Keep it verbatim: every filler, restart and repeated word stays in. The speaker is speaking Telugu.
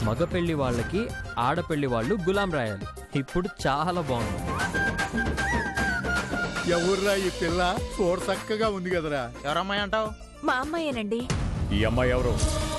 మగ పెళ్లి వాళ్ళకి ఆడపెళ్లి వాళ్ళు గులాం రాయాలి. ఇప్పుడు చాలా బాగుంది. ఎవర్రా ఈ పిల్ల? చూడ చక్కగా ఉంది కదరా. ఎవరమ్మాయి అంటావు? మా అమ్మాయేనండి. ఈ అమ్మాయి ఎవరు?